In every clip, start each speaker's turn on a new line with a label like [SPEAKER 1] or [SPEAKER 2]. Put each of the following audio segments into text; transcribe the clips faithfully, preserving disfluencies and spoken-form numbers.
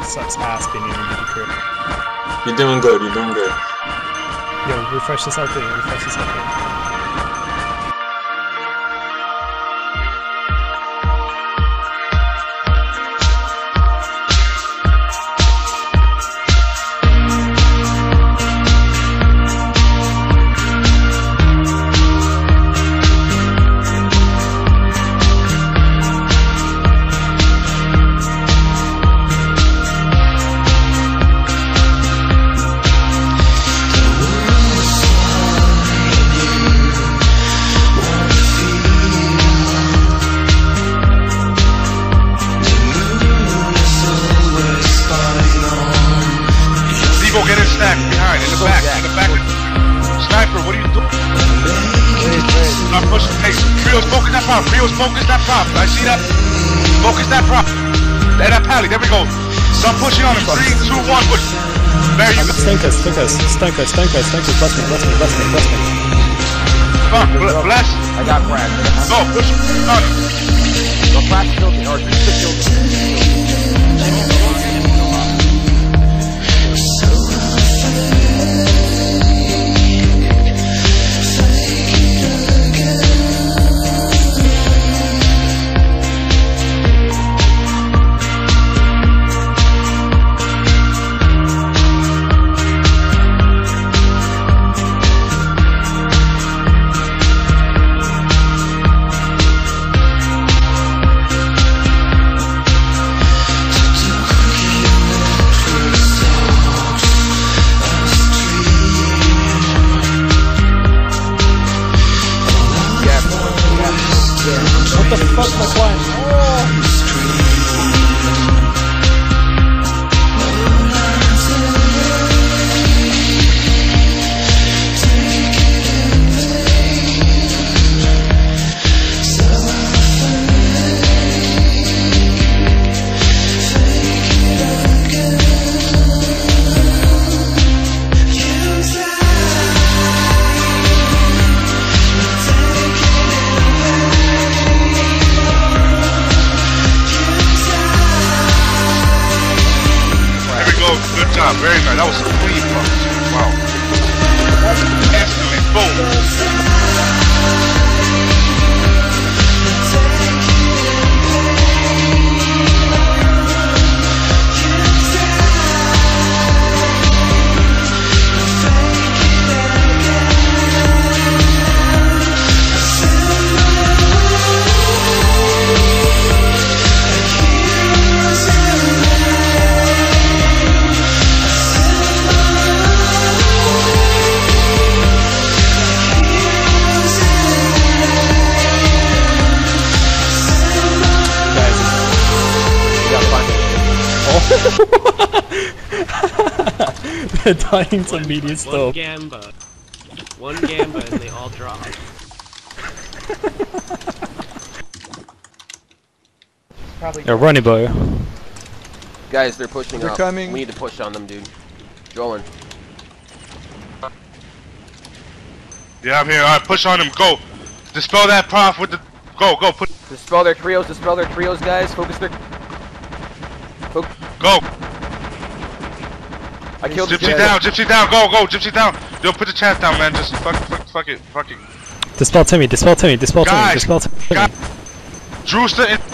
[SPEAKER 1] sucks ass being in the crew.
[SPEAKER 2] You're doing good, you're doing good.
[SPEAKER 1] Yo, refresh this L P, refresh this L P.
[SPEAKER 3] Get in stack behind, in the back, in the back. Sniper, what are you doing? Stop pushing. Hey, Trios, focus that prop. Trios, focus that prop. I see that. Focus that prop. There, that pally. There we go. Stop pushing on him. Three, two, one. Push. There you go.
[SPEAKER 1] Stinkers, stinkers, stinkers, stinkers, stinkers. Bless me, bless me, bless me, bless me.
[SPEAKER 3] Come on, bless.
[SPEAKER 4] I got cracked.
[SPEAKER 3] Go, push. On him.
[SPEAKER 4] Go crash building or just the building.
[SPEAKER 1] What the fuck, my client? Oh.
[SPEAKER 3] Good job, very nice. That was a clean punch. Wow. Instantly, boom. They're dying to media still.
[SPEAKER 5] One Gamba. One Gamba and they all drop.
[SPEAKER 1] Yo, runny boy.
[SPEAKER 4] Guys, they're pushing
[SPEAKER 6] They're
[SPEAKER 4] up.
[SPEAKER 6] coming.
[SPEAKER 4] We need to push on them, dude. Joelin.
[SPEAKER 3] Yeah, I'm here. Alright, push on him. Go. Dispel that prof with the. Go, go. Put.
[SPEAKER 4] Dispel their trios, dispel their trios, guys. Focus their. Fo
[SPEAKER 3] Go.
[SPEAKER 4] I killed
[SPEAKER 3] Gypsy
[SPEAKER 4] the
[SPEAKER 3] down, Gypsy down, go, go, Gypsy down. Yo, put the chat down, man. Just fuck, fuck, fuck it, fuck it.
[SPEAKER 1] Dispel Timmy, dispel Timmy, dispel Timmy,
[SPEAKER 3] Guys,
[SPEAKER 1] dispel Timmy.
[SPEAKER 3] guys, Drewster in.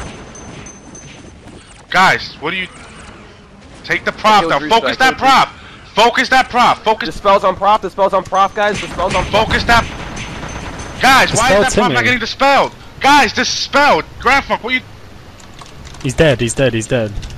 [SPEAKER 3] Guys, what do you? Take the prop down.
[SPEAKER 4] Drewster,
[SPEAKER 3] Focus that prop. Focus that prop. Focus.
[SPEAKER 4] Dispels on prop, dispels on prop, guys. Dispels on prop.
[SPEAKER 3] Focus that. Guys, why
[SPEAKER 1] Dispel
[SPEAKER 3] is that prop
[SPEAKER 1] Timmy.
[SPEAKER 3] not getting dispelled? Guys, dispelled. Grandfunk, what you?
[SPEAKER 1] He's dead, he's dead, he's dead.